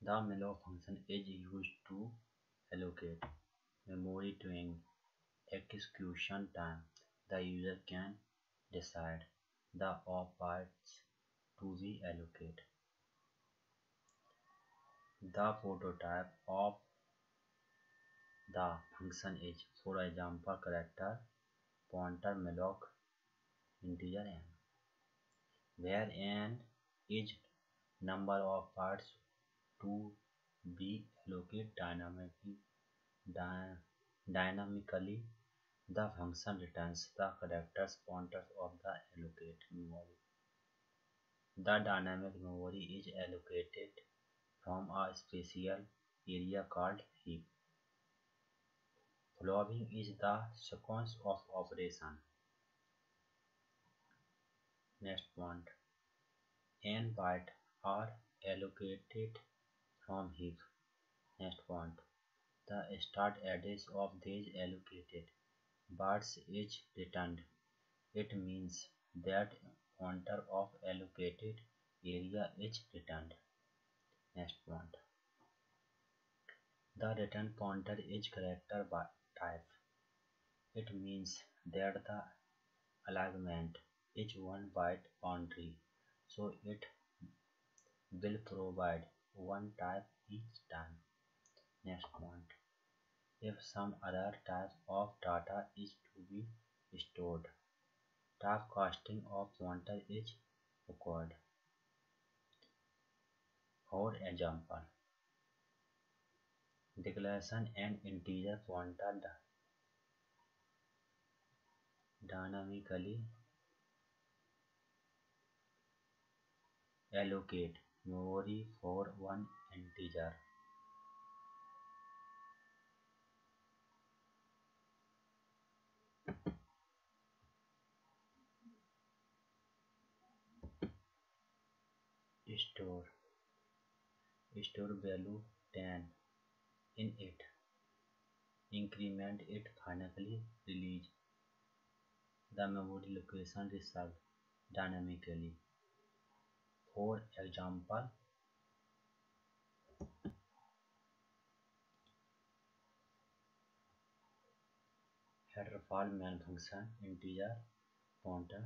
The malloc function is used to allocate memory during execution time. The user can decide the of bytes to be allocated. The prototype of the function is, for example, character pointer malloc integer n, where n is number of bytes to be allocated dynamically. The function returns the characters pointers of the allocated memory. The dynamic memory is allocated from a special area called heap. Following is the sequence of operation. Next point. N bytes are allocated from heap. Next point. The start address of these allocated bytes is returned. It means that pointer of allocated area is returned. Next point. The return pointer is character type. It means that the alignment is 1 byte boundary, so it will provide one type each time. Next point. If some other type of data is to be stored, typecasting of pointer is required. For example, declaration and integer pointer dynamically allocate memory for one integer. Store value 10 in it. Increment it finally release the memory location reserved dynamically. For example, header file main function integer pointer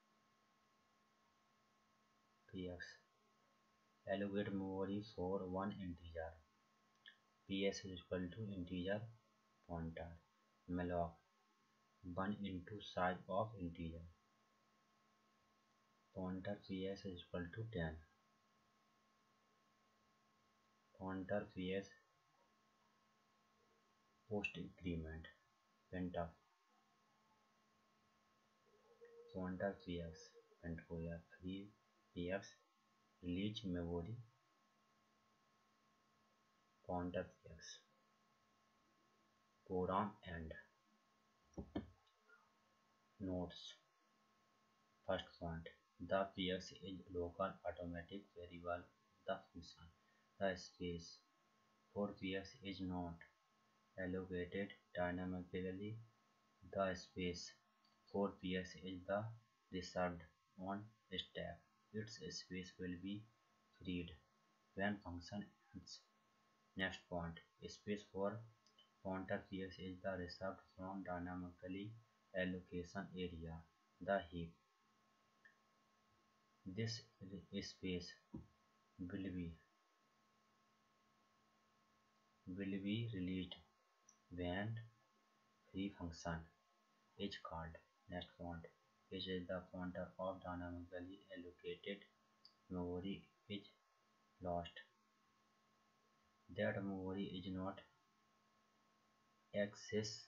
px allocate memory for one integer. PS is equal to integer pointer malloc 1 into size of integer. Pointer PS is equal to 10. Pointer PS post increment printf. Pointer PS print हो गया free PX release memory pointer PX program end. Notes. First point. The PX is local automatic variable. The function. The space for PX is not allocated dynamically. The space for PX is the reserved on stack. Its space will be freed when function ends. Next point. Space for pointer PX is the reserved from dynamically allocation area, the heap. This space will be released when free function is called. Next point. This is the pointer of dynamically allocated memory is lost. That memory is not accessible.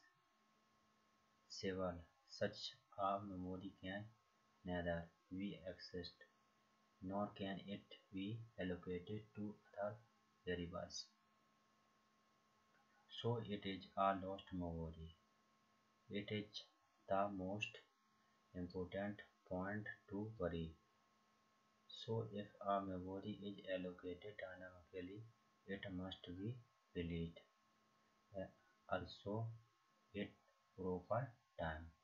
Such a memory can neither be accessed nor can it be allocated to other variables. So it is a lost memory. It is the most important point to worry. So if a memory is allocated dynamically, it must be released also at proper time.